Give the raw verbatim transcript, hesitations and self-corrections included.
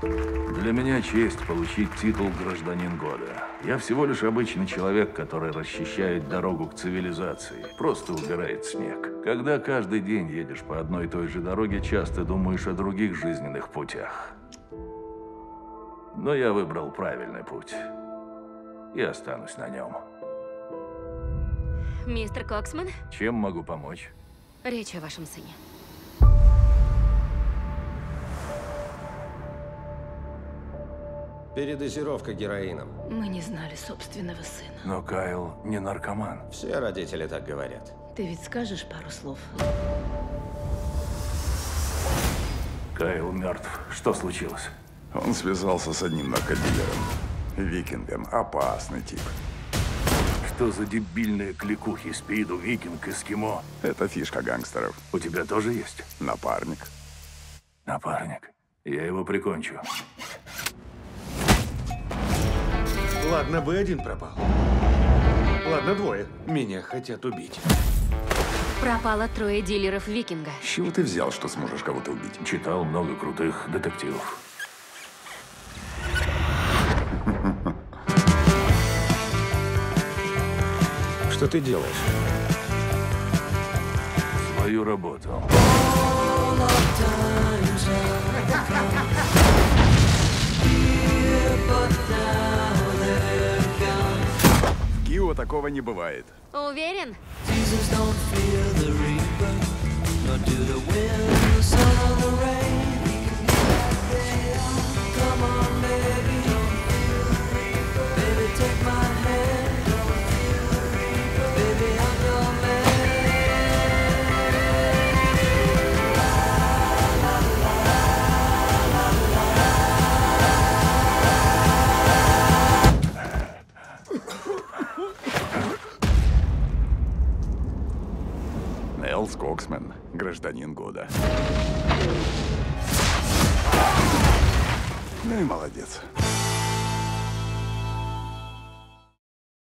Для меня честь получить титул «Гражданин года». Я всего лишь обычный человек, который расчищает дорогу к цивилизации, просто убирает снег. Когда каждый день едешь по одной и той же дороге, часто думаешь о других жизненных путях. Но я выбрал правильный путь и останусь на нем. Мистер Коксман, Чем могу помочь? речь о вашем сыне. Передозировка героином. Мы не знали собственного сына. Но Кайл не наркоман. Все родители так говорят. Ты ведь скажешь пару слов? Кайл мертв. Что случилось? Он связался с одним наркодилером. Викингом. Опасный тип. Что за дебильные кликухи? Спиду, викинг, эскимо? Это фишка гангстеров. У тебя тоже есть Напарник. напарник? Я его прикончу. Ладно бы один пропал. Ладно, двое. Меня хотят убить. Пропало трое дилеров Викинга. С чего ты взял, что сможешь кого-то убить? Читал много крутых детективов. Что ты делаешь? Свою работу. В Кио такого не бывает. Уверен? Нелс Коксман. Гражданин года. Ну и молодец.